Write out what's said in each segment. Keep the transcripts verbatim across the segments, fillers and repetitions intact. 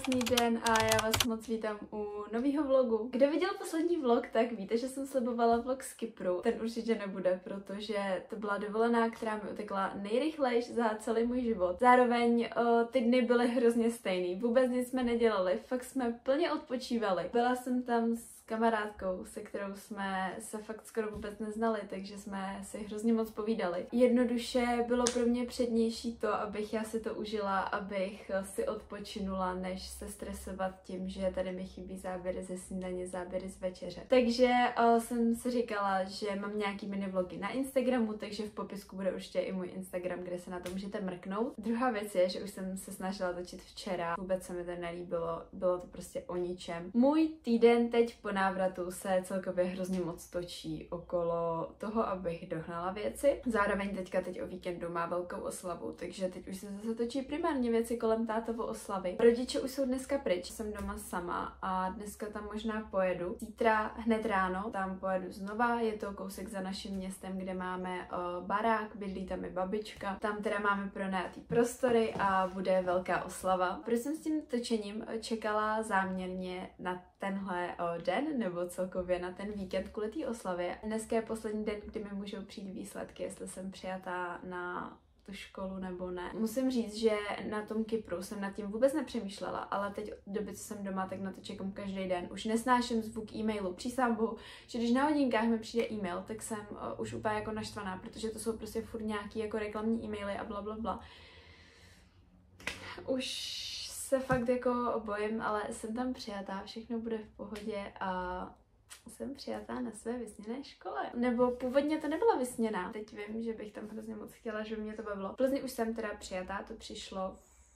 Krásný den a já vás moc vítám u nového vlogu. Kdo viděl poslední vlog, tak víte, že jsem slibovala vlog z Kypru. Ten určitě nebude, protože to byla dovolená, která mi utekla nejrychleji za celý můj život. Zároveň o, ty dny byly hrozně stejný. Vůbec nic jsme nedělali, fakt jsme plně odpočívali. Byla jsem tam s kamarádkou, se kterou jsme se fakt skoro vůbec neznali, takže jsme si hrozně moc povídali. Jednoduše bylo pro mě přednější to, abych já si to užila, abych si odpočinula, než se stresovat tím, že tady mi chybí záběry ze snídaně, záběry z večeře. Takže uh, jsem si říkala, že mám nějaký mini vlogy na Instagramu, takže v popisku bude určitě i můj Instagram, kde se na to můžete mrknout. Druhá věc je, že už jsem se snažila točit včera, vůbec se mi to nelíbilo, bylo to prostě o ničem. Můj týden teď po návratu se celkově hrozně moc točí okolo toho, abych dohnala věci. Zároveň teďka teď o víkendu má velkou oslavu, takže teď už se zase točí primárně věci kolem tátovo oslavy. Rodiče už jsou dneska pryč, jsem doma sama a dneska tam možná pojedu. Zítra hned ráno tam pojedu znova, je to kousek za naším městem, kde máme o, barák, bydlí tam i babička. Tam teda máme pronajatý prostory a bude velká oslava. Proč jsem s tím točením čekala záměrně na tenhle o, den, nebo celkově na ten víkend kvůli té oslavě. Dneska je poslední den, kdy mi můžou přijít výsledky, jestli jsem přijatá na tu školu nebo ne. Musím říct, že na tom Kypru jsem nad tím vůbec nepřemýšlela, ale teď v době, co jsem doma, tak na to čekám každý den. Už nesnáším zvuk e-mailu. Přísám bohu, že když na hodinkách mi přijde e-mail, tak jsem uh, už úplně jako naštvaná, protože to jsou prostě furt nějaký jako reklamní e-maily a bla bla bla. Už se fakt jako bojím, ale jsem tam přijatá, všechno bude v pohodě a jsem přijatá na své vysněné škole. Nebo původně to nebyla vysněná. Teď vím, že bych tam hrozně moc chtěla, že by mě to bavilo. V Plzni už jsem teda přijatá, to přišlo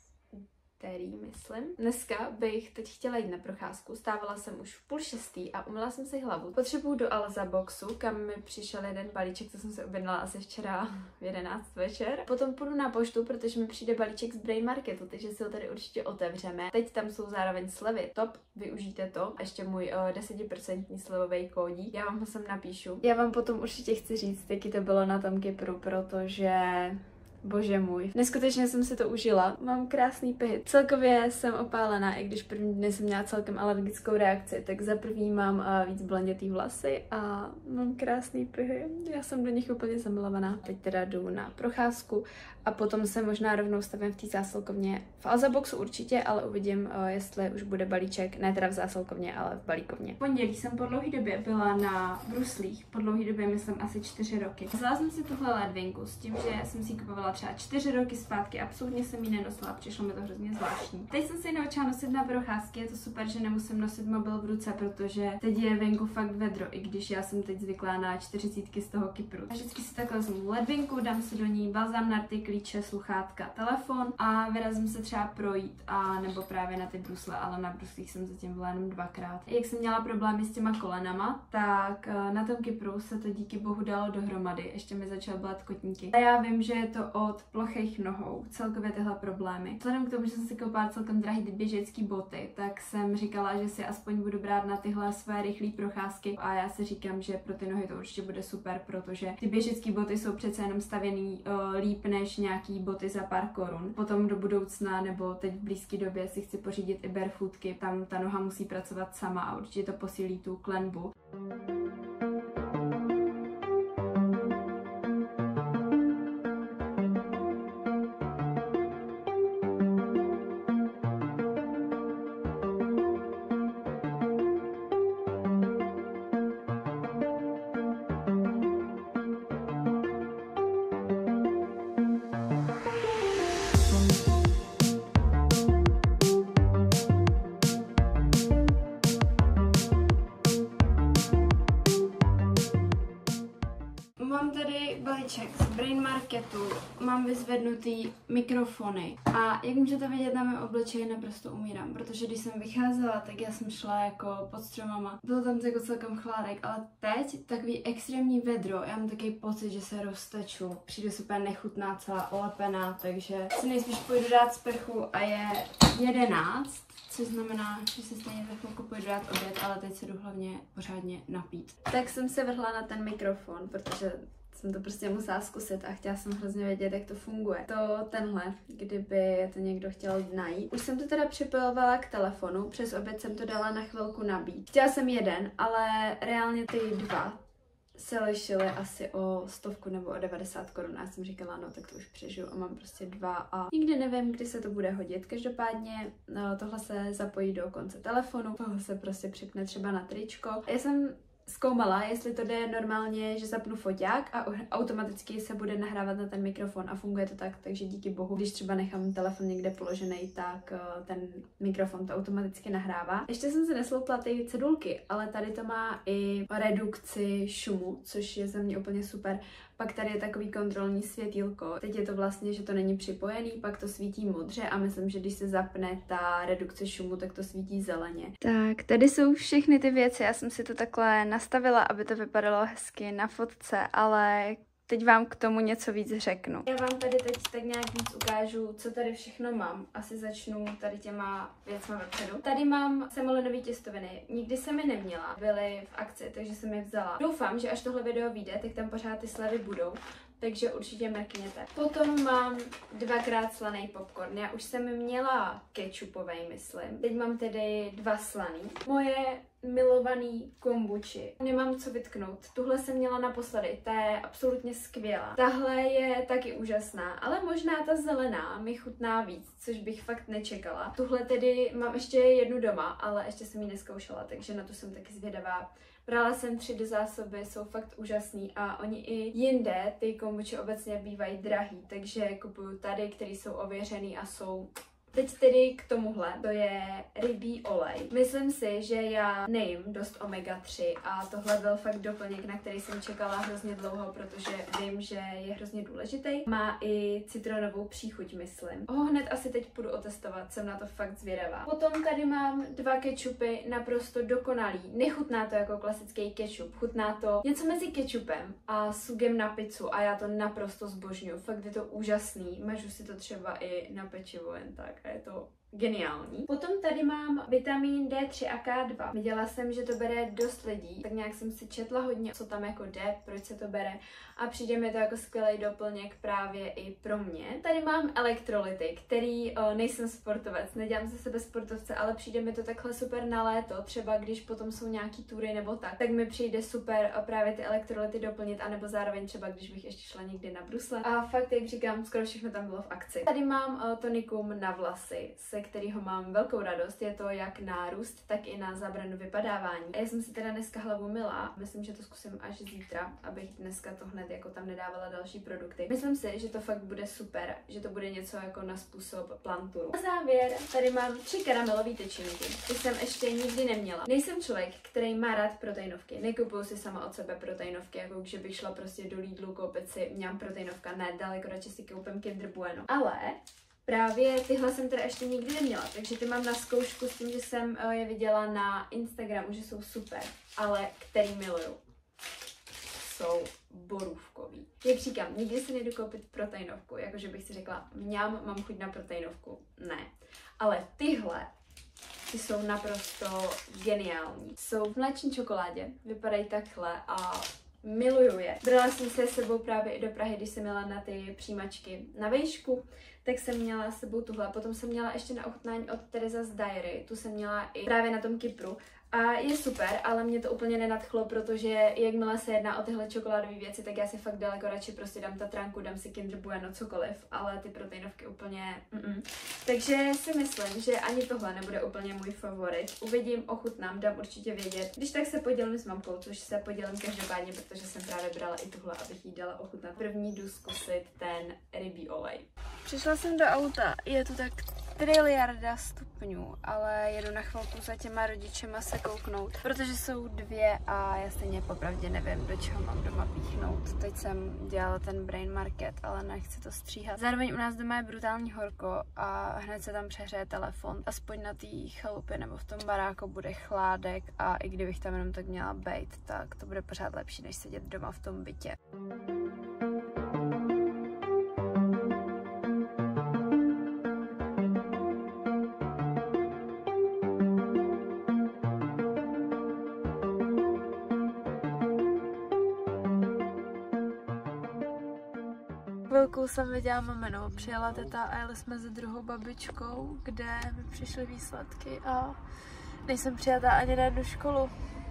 úterý, myslím. Dneska bych teď chtěla jít na procházku. Stávala jsem už v půl šestý a umyla jsem si hlavu. Potřebuju do Alza boxu, kam mi přišel jeden balíček, co jsem se objednala asi včera v jedenáct večer. Potom půjdu na poštu, protože mi přijde balíček z Brain Marketu, takže si ho tady určitě otevřeme. Teď tam jsou zároveň slevy. Top, využijte to. A ještě můj deset procent slevový kódík. Já vám ho sem napíšu. Já vám potom určitě chci říct, jaký to bylo na tom Kypru, protože bože můj. Neskutečně jsem si to užila. Mám krásný pyhy. Celkově jsem opálená, i když první dny jsem měla celkem alergickou reakci, tak za první mám uh, víc blondětý vlasy a mám krásný pyhy. Já jsem do nich úplně zamilovaná. Teď teda jdu na procházku a potom se možná rovnou stavím v té zásilkovně. V Alza boxu určitě, ale uvidím, uh, jestli už bude balíček. Ne teda v zásilkovně, ale v balíkovně. V pondělí jsem po dlouhé době byla na bruslích. Po dlouhé době myslím asi čtyři roky. Vzala jsem si tuhle ledvinku s tím, že jsem si ji kupovala třeba čtyři roky zpátky, absolutně jsem ji nenosila, přišlo mi to hrozně zvláštní. Teď jsem si ji naučila nosit na procházky, je to super, že nemusím nosit mobil v ruce, protože teď je venku fakt vedro, i když já jsem teď zvyklá na čtyřicítky z toho Kypru. A vždycky si takhle vezmu ledvinku, dám si do ní balzám na rty, klíče, sluchátka, telefon a vyrazím se třeba projít a nebo právě na ty brusle, ale na bruslích jsem zatím byla jenom dvakrát. Jak jsem měla problémy s těma kolenama, tak na tom Kypru se to díky bohu dalo dohromady, ještě mi začal bolet kotníky. A já vím, že je to od plochých nohou, celkově tyhle problémy. Vzhledem k tomu, že jsem si koupila celkem drahý běžecký boty, tak jsem říkala, že si aspoň budu brát na tyhle své rychlé procházky a já si říkám, že pro ty nohy to určitě bude super, protože ty běžecké boty jsou přece jenom stavěný uh, líp než nějaký boty za pár korun. Potom do budoucna nebo teď v blízké době si chci pořídit i barefootky, tam ta noha musí pracovat sama a určitě to posílí tu klenbu. Mám tady balíček z Brain Marketu, mám vyzvednutý mikrofony a jak můžete vidět na mém obličeji, naprosto umírám, protože když jsem vycházela, tak já jsem šla jako pod stromama. Bylo tam jako celkem chládek, ale teď takový extrémní vedro, já mám takový pocit, že se rozteču, přijdu super nechutná, celá olepená, takže si nejspíš půjdu dát sprchu a je jedenáct. Což znamená, že se stejně za chvilku půjdu dát oběd, ale teď se jdu hlavně pořádně napít. Tak jsem se vrhla na ten mikrofon, protože jsem to prostě musela zkusit a chtěla jsem hrozně vědět, jak to funguje. To tenhle, kdyby to někdo chtěl najít. Už jsem to teda připojovala k telefonu, přes oběd jsem to dala na chvilku nabít. Chtěla jsem jeden, ale reálně ty dva se lišily asi o stovku nebo o devadesát korun. Já jsem říkala, no tak to už přežiju a mám prostě dva a nikdy nevím, kdy se to bude hodit. Každopádně no, tohle se zapojí do konce telefonu, tohle se prostě připne třeba na tričko. Já jsem zkoumala, jestli to jde normálně, že zapnu foťák a automaticky se bude nahrávat na ten mikrofon a funguje to tak, takže díky bohu, když třeba nechám telefon někde položený, tak ten mikrofon to automaticky nahrává. Ještě jsem si nesloupla ty cedulky, ale tady to má i redukci šumu, což je za mě úplně super. Pak tady je takový kontrolní světýlko. Teď je to vlastně, že to není připojený, pak to svítí modře a myslím, že když se zapne ta redukce šumu, tak to svítí zeleně. Tak, tady jsou všechny ty věci. Já jsem si to takhle nastavila, aby to vypadalo hezky na fotce, ale teď vám k tomu něco víc řeknu. Já vám tady teď tak nějak víc ukážu, co tady všechno mám. Asi začnu tady těma věcma vepředu. Tady mám semolinový těstoviny. Nikdy jsem je neměla, byly v akci, takže jsem je vzala. Doufám, že až tohle video vyjde, tak tam pořád ty slevy budou. Takže určitě mrkněte. Potom mám dvakrát slaný popcorn. Já už jsem měla kečupovej, myslím. Teď mám tedy dva slaný. Moje milovaný kombuči. Nemám co vytknout. Tuhle jsem měla naposledy, ta je absolutně skvělá. Tahle je taky úžasná, ale možná ta zelená mi chutná víc, což bych fakt nečekala. Tuhle tedy mám ještě jednu doma, ale ještě jsem ji neskoušela, takže na to jsem taky zvědavá. Brala jsem tři do zásoby, jsou fakt úžasný a oni i jinde ty kombuči obecně bývají drahý, takže kupuju tady, který jsou ověřený a jsou... Teď tedy k tomuhle, to je rybí olej. Myslím si, že já nejím dost omega tři a tohle byl fakt doplněk, na který jsem čekala hrozně dlouho, protože vím, že je hrozně důležitý. Má i citronovou příchuť, myslím. Ho hned asi teď půjdu otestovat, jsem na to fakt zvědavá. Potom tady mám dva kečupy naprosto dokonalý. Nechutná to jako klasický kečup, chutná to něco mezi kečupem a sugem na pizzu a já to naprosto zbožňuju. Fakt je to úžasný, mažu si to třeba i na pečivo jen tak. Je to geniální. Potom tady mám vitamin D tři a K dva. Viděla jsem, že to bere dost lidí, tak nějak jsem si četla hodně, co tam jako jde, proč se to bere a přijde mi to jako skvělý doplněk právě i pro mě. Tady mám elektrolyty, který o, nejsem sportovec, nedělám ze sebe sportovce, ale přijde mi to takhle super na léto, třeba když potom jsou nějaký tury nebo tak, tak mi přijde super o, právě ty elektrolyty doplnit, anebo zároveň třeba, když bych ještě šla někdy na brusle. A fakt, jak říkám, skoro všechno tam bylo v akci. Tady mám o, tonikum na vlasy, se kterého mám velkou radost, je to jak na růst, tak i na zábranu vypadávání. Já jsem si teda dneska hlavu myla, myslím, že to zkusím až zítra, abych dneska to hned jako tam nedávala další produkty. Myslím si, že to fakt bude super, že to bude něco jako na způsob planturu. Na závěr tady mám tři karamelové tyčinky, ty jsem ještě nikdy neměla. Nejsem člověk, který má rád proteinovky, nekupuju si sama od sebe proteinovky, jako když bych šla prostě do Lidlu koupit si, měám proteinovka, ne, daleko radši si koupím Kinder Bueno. Ale právě tyhle jsem teda ještě nikdy neměla, takže ty mám na zkoušku s tím, že jsem je viděla na Instagramu, že jsou super, ale který miluju. Jsou borůvkový. Jak říkám, nikdy si nejdu koupit proteinovku, jakože bych si řekla, mňam, mám chuť na proteinovku. Ne. Ale tyhle, ty jsou naprosto geniální. Jsou v mléční čokoládě, vypadají takhle a miluju je. Brala jsem se sebou právě i do Prahy, když jsem měla na ty přijímačky na vejšku, tak jsem měla s sebou tuhle. Potom jsem měla ještě na ochutnání od Teresa's Diary, tu jsem měla i právě na tom Kypru. A je super, ale mě to úplně nenadchlo, protože jakmile se jedná o tyhle čokoládové věci, tak já si fakt daleko radši prostě dám Tatranku, dám si Kinder Bueno, cokoliv, ale ty proteinovky úplně mm-mm. Takže si myslím, že ani tohle nebude úplně můj favorit. Uvidím, ochutnám, dám určitě vědět. Když tak se podělím s mamkou, což se podělím každopádně, protože jsem právě brala i tuhle, abych jí dala ochutnat. První jdu zkusit ten rybí olej. Přišla jsem do auta, je to tak triliarda stupňů, ale jedu na chvilku za těma rodičema se kouknout, protože jsou dvě a já stejně popravdě nevím, do čeho mám doma píchnout. Teď jsem dělala ten brain market, ale nechci to stříhat. Zároveň u nás doma je brutální horko a hned se tam přehřeje telefon. Aspoň na té chalupě nebo v tom baráku bude chládek a i kdybych tam jenom tak měla bejt, tak to bude pořád lepší, než sedět doma v tom bytě. chvilku jsem viděla maminu, přijela teta a jeli jsme se druhou babičkou, kde mi přišly výsledky a nejsem přijatá ani na jednu školu.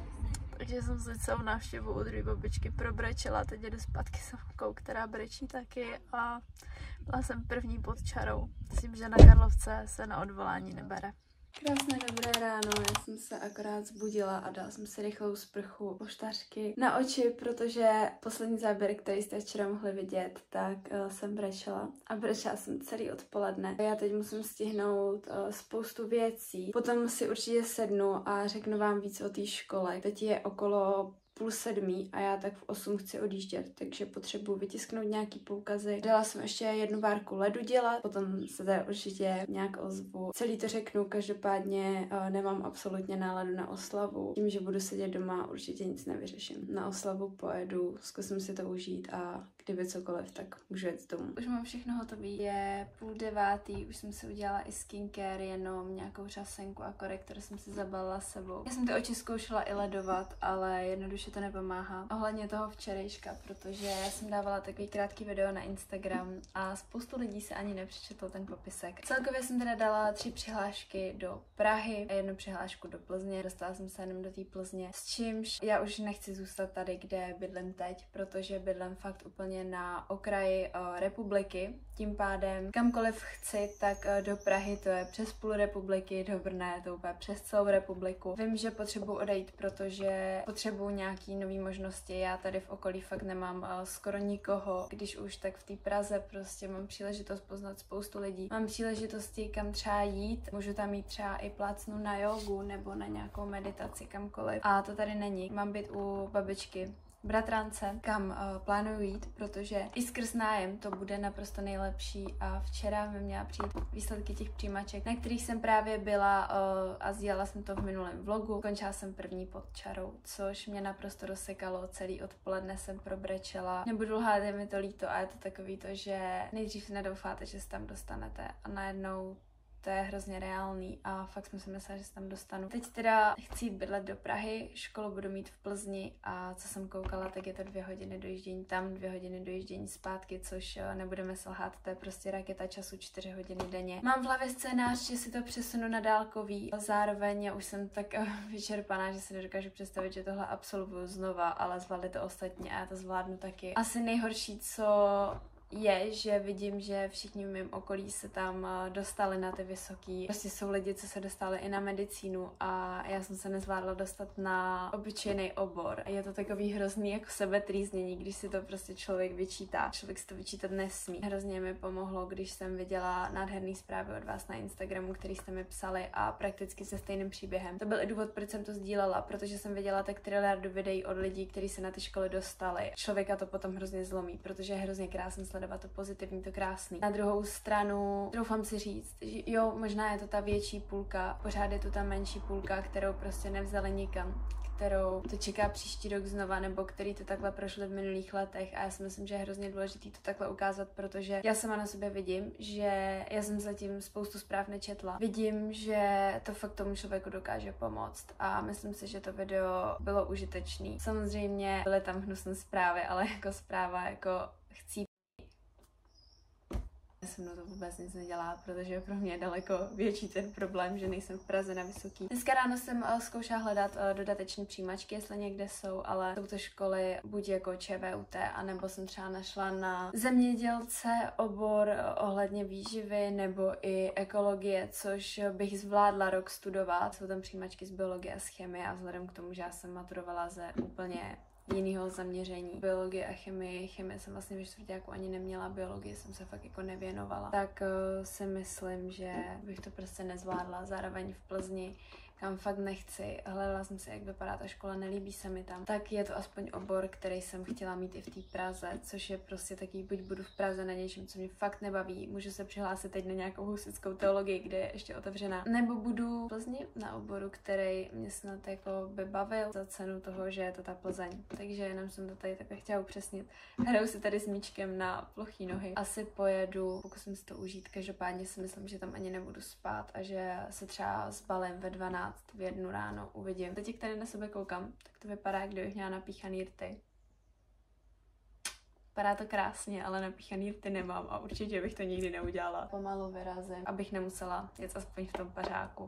Takže jsem se celou návštěvu u druhé babičky probrečela, teď jdu zpátky s mamkou, která brečí taky a byla jsem první pod čarou. Myslím, že na Karlovce se na odvolání nebere. Krásné dobré ráno, já jsem se akorát zbudila a dala jsem si rychlou sprchu poštářky na oči, protože poslední záběr, který jste včera mohli vidět, tak uh, jsem brečela a brečela jsem celý odpoledne. Já teď musím stihnout uh, spoustu věcí, potom si určitě sednu a řeknu vám víc o té škole. Teď je okolo půl sedmí a já tak v osm chci odjíždět, takže potřebuji vytisknout nějaký poukazy. Dala jsem ještě jednu várku ledu dělat, potom se tady určitě nějak ozvu. Celý to řeknu, každopádně uh, nemám absolutně náladu na oslavu. Tím, že budu sedět doma, určitě nic nevyřeším. Na oslavu pojedu, zkusím si to užít a kdyby cokoliv, tak můžu jet domů. Už mám všechno hotové. Je půl devátý, už jsem si udělala i skincare, jenom nějakou řasenku a korektor jsem si zabalila sebou. Já jsem ty oči zkoušela i ledovat, ale jednoduše to nepomáhá. Ohledně toho včerejška, protože já jsem dávala takový krátký video na Instagram a spoustu lidí se ani nepřečetlo ten popisek. Celkově jsem teda dala tři přihlášky do Prahy a jednu přihlášku do Plzně. Dostala jsem se jenom do té Plzně, s čímž já už nechci zůstat tady, kde bydlím teď, protože bydlím fakt úplně na okraji uh, republiky. Tím pádem kamkoliv chci, tak uh, do Prahy to je přes půl republiky, do Brna je to úplně přes celou republiku. Vím, že potřebuji odejít, protože potřebuji nějaký nový možnosti. Já tady v okolí fakt nemám uh, skoro nikoho. Když už, tak v té Praze prostě mám příležitost poznat spoustu lidí. Mám příležitosti kam třeba jít. Můžu tam jít třeba i plácnu na jogu nebo na nějakou meditaci kamkoliv. A to tady není. Mám být u babičky bratrance, kam uh, plánuju jít, protože i skrz nájem to bude naprosto nejlepší a včera mi měla přijít výsledky těch přijímaček, na kterých jsem právě byla uh, a sdílela jsem to v minulém vlogu. Končila jsem první pod čarou, což mě naprosto rozsekalo, celý odpoledne jsem probrečela. Nebudu lhát, je mi to líto a je to takový to, že nejdřív nedoufáte, že se tam dostanete a najednou to je hrozně reálný a fakt jsem si myslela, že se tam dostanu. Teď teda chci jít bydlet do Prahy, školu budu mít v Plzni a co jsem koukala, tak je to dvě hodiny dojíždění tam, dvě hodiny dojíždění zpátky, což nebudeme selhat, to je prostě raketa času čtyři hodiny denně. Mám v hlavě scénář, že si to přesunu na dálkový, zároveň já už jsem tak vyčerpaná, že si nedokážu představit, že tohle absolvuju znova, ale zvládli to ostatní a já to zvládnu taky. Asi nejhorší, co je, že vidím, že všichni v mém okolí se tam dostali na ty vysoký. Prostě jsou lidi, co se dostali i na medicínu a já jsem se nezvládla dostat na obyčejný obor. Je to takový hrozný jako sebetrýznění, když si to prostě člověk vyčítá. Člověk si to vyčítat nesmí. Hrozně mi pomohlo, když jsem viděla nádherný zprávy od vás na Instagramu, který jste mi psali a prakticky se stejným příběhem. To byl i důvod, proč jsem to sdílela, protože jsem viděla tak triliardu videí od lidí, kteří se na ty školy dostali. Člověka to potom hrozně zlomí, protože je hrozně krásný to pozitivní, to krásný. Na druhou stranu doufám si říct, že jo, možná je to ta větší půlka, pořád je to ta menší půlka, kterou prostě nevzali nikam, kterou to čeká příští rok znova, nebo který to takhle prošli v minulých letech a já si myslím, že je hrozně důležité to takhle ukázat, protože já sama na sobě vidím, že já jsem zatím spoustu zpráv nečetla. Vidím, že to fakt tomu člověku dokáže pomoct a myslím si, že to video bylo užitečný. Samozřejmě byly tam hnusné zprávy, ale jako zpráva jako chcí se mnou to vůbec nic nedělá, protože pro mě je daleko větší ten problém, že nejsem v Praze na vysoký. Dneska ráno jsem uh, zkoušela hledat uh, dodateční přijímačky, jestli někde jsou, ale jsou to školy buď jako ČVUT, anebo jsem třeba našla na zemědělce obor uh, ohledně výživy nebo i ekologie, což bych zvládla rok studovat. Jsou tam přijímačky z biologie a z chemie a vzhledem k tomu, že já jsem maturovala ze úplně jiného zaměření. Biologie a chemii. Chemie jsem vlastně ve čtvrťáku ani neměla, biologii jsem se fakt jako nevěnovala. Tak uh, si myslím, že bych to prostě nezvládla. Zároveň v Plzni, kam fakt nechci. Hledala jsem si, jak vypadá ta škola, nelíbí se mi tam. Tak je to aspoň obor, který jsem chtěla mít i v té Praze, což je prostě taky, buď budu v Praze na něčem, co mě fakt nebaví, můžu se přihlásit teď na nějakou husitskou teologii, kde je ještě otevřená, nebo budu v Plzni na oboru, který mě snad jako by bavil za cenu toho, že je to ta Plzeň. Takže jenom jsem to tady takhle chtěla upřesnit. Hraju si tady s míčkem na plochý nohy. Asi pojedu, pokusím si to užít, každopádně si myslím, že tam ani nebudu spát a že se třeba zbalím ve dvanáct v jednu ráno, uvidím. Teď, jak tady na sebe koukám, tak to vypadá, jak kdybych měla napíchaný rty. Vypadá to krásně, ale napíchaný rty nemám a určitě bych to nikdy neudělala. Pomalu vyrazím, abych nemusela jet aspoň v tom pařáku.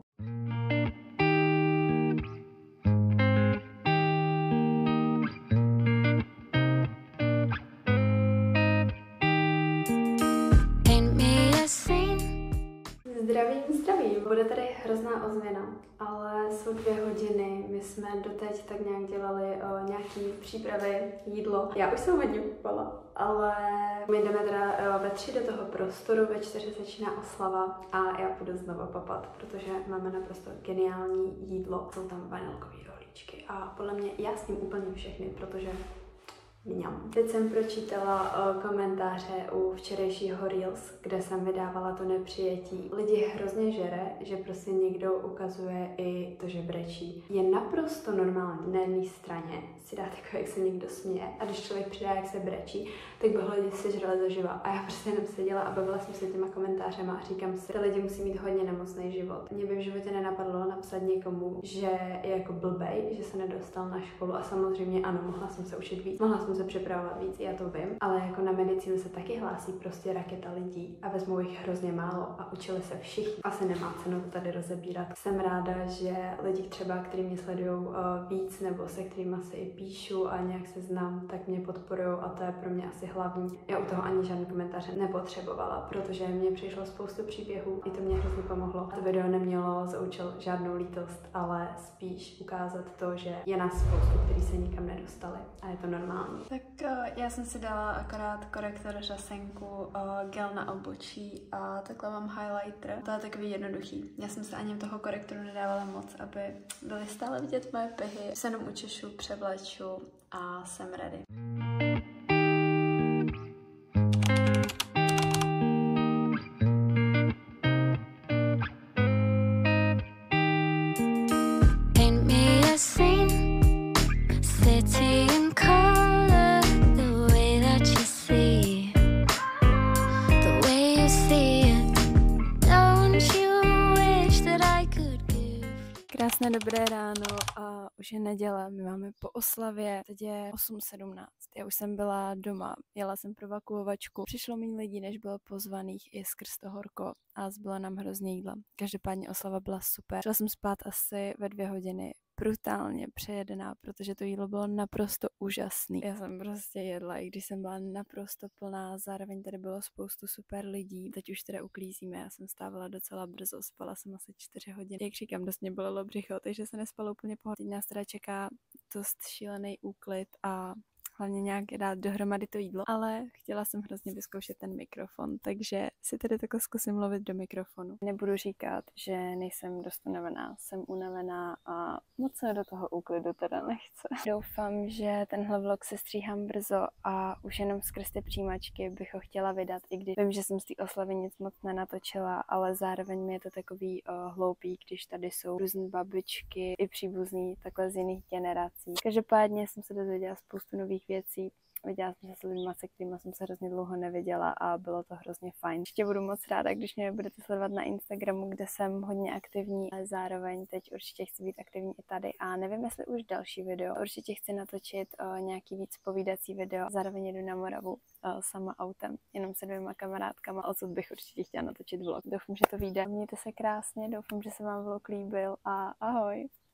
Zdravím, zdravím. Bude tady hrozná ozvěna, ale jsou dvě hodiny. My jsme doteď tak nějak dělali o, nějaký přípravy, jídlo. Já už jsem hodně kupala, ale my jdeme teda o, ve tři do toho prostoru, ve čtyři začíná oslava a já půjdu znovu papat, protože máme naprosto geniální jídlo. Jsou tam vanilkové rohlíčky a podle mě já s ním úplně všechny, protože mňam. Teď jsem pročítala o, komentáře u včerejšího Reels, kde jsem vydávala to nepřijetí. Lidi hrozně žere, že prostě někdo ukazuje i to, že brečí. Je naprosto normální na jedné straně si dát jako, jak se někdo směje a když člověk přidá, jak se brečí, tak by ho lidi sežrali zaživa. A já prostě jenom seděla a bavila jsem se těma komentářema a říkám si, ty lidi musí mít hodně nemocný život. Mě by v životě nenapadlo napsat někomu, že je jako blbej, že se nedostal na školu a samozřejmě ano, mohla jsem se učit víc, mohla jsem se připravovat víc, já to vím, ale jako na medicínu se taky hlásí prostě raketa lidí a vezmou jich hrozně málo a učili se všichni. Asi nemá cenu to tady rozebírat. Jsem ráda, že lidi třeba, kteří mě sledují uh, víc nebo se kterými se i píšu a nějak se znám, tak mě podporují a to je pro mě asi hlavní. Já u toho ani žádný komentáře nepotřebovala, protože mě přišlo spoustu příběhů, i to mě hrozně pomohlo. To video nemělo za účel žádnou lítost, ale spíš ukázat to, že je nás spoustu, kteří se nikam nedostali a je to normální. Tak já jsem si dala akorát korektor řasenku, gel na obočí a takhle mám highlighter. To je takový jednoduchý. Já jsem se ani toho korektoru nedávala moc, aby byly stále vidět moje pehy. Se jenom učešu, převleču a jsem ready. Krásné dobré ráno a už je neděle, my máme po oslavě, teď je osm sedmnáct, já už jsem byla doma, jela jsem pro vakuovačku, přišlo méně lidí, než bylo pozvaných i skrz to horko a zbylo nám hrozně jídla. Každopádně oslava byla super, šla jsem spát asi ve dvě hodiny, brutálně přejedená, protože to jídlo bylo naprosto úžasný. Já jsem prostě jedla, i když jsem byla naprosto plná, zároveň tady bylo spoustu super lidí. Teď už teda uklízíme, já jsem stávala docela brzo, spala jsem asi čtyři hodiny. Jak říkám, dost mě bolelo břicho, takže se nespalo úplně pohodlně. Teď nás teda čeká dost šílený úklid a hlavně nějak dát dohromady to jídlo, ale chtěla jsem hrozně vyzkoušet ten mikrofon, takže si tedy takhle zkusím mluvit do mikrofonu. Nebudu říkat, že nejsem dost unavená, jsem unavená a moc se do toho úklidu teda nechce. Doufám, že tenhle vlog se stříhám brzo a už jenom skrz ty přijímačky bych ho chtěla vydat, i když vím, že jsem z té oslavy nic moc nenatočila, ale zároveň mi je to takový uh, hloupý, když tady jsou různé babičky i příbuzní takhle z jiných generací. Každopádně jsem se dozvěděla spoustu nových věcí. Viděla jsem se s lidmi, se kterými jsem se hrozně dlouho neviděla a bylo to hrozně fajn. Ještě budu moc ráda, když mě budete sledovat na Instagramu, kde jsem hodně aktivní, ale zároveň teď určitě chci být aktivní i tady a nevím, jestli už další video. Určitě chci natočit uh, nějaký víc povídací video. Zároveň jedu na Moravu uh, sama autem, jenom se dvěma kamarádkama, odsud bych určitě chtěla natočit vlog. Doufám, že to vyjde. Mějte se krásně, doufám, že se vám vlog líbil a ahoj!